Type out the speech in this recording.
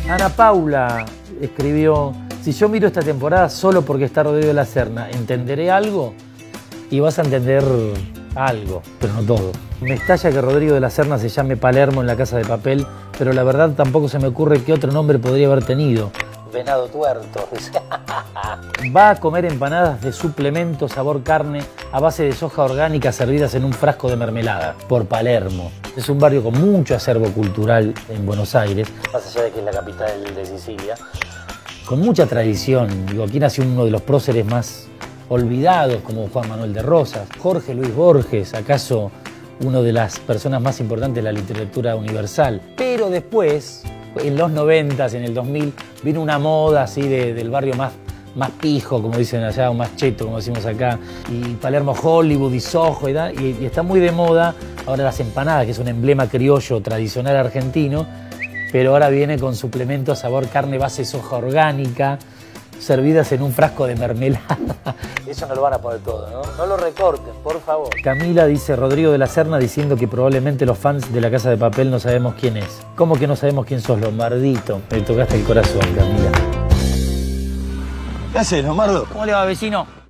Ana Paula escribió: si yo miro esta temporada solo porque está Rodrigo de la Serna, ¿entenderé algo? Y vas a entender algo, pero no todo. Me estalla que Rodrigo de la Serna se llame Palermo en La Casa de Papel, pero la verdad tampoco se me ocurre qué otro nombre podría haber tenido. Venado tuerto. Va a comer empanadas de suplemento sabor carne a base de soja orgánica servidas en un frasco de mermelada, por Palermo. Es un barrio con mucho acervo cultural en Buenos Aires, más allá de que es la capital de Sicilia, con mucha tradición. Digo, aquí nació uno de los próceres más olvidados, como Juan Manuel de Rosas, Jorge Luis Borges, acaso una de las personas más importantes de la literatura universal. Pero después, en los 90s, en el 2000, vino una moda así del barrio más pijo, como dicen allá, o más cheto, como decimos acá, y Palermo Hollywood y Soho, y está muy de moda ahora las empanadas, que es un emblema criollo tradicional argentino, pero ahora viene con suplementos sabor carne base soja orgánica, servidas en un frasco de mermelada. Eso no lo van a poner todo, ¿no? No lo recorten, por favor. Camila dice: Rodrigo de la Serna diciendo que probablemente los fans de La Casa de Papel no sabemos quién es. ¿Cómo que no sabemos quién sos, Lombardito? Me tocaste el corazón, Camila. ¿Qué haces, Lombardo? ¿Cómo le va, vecino?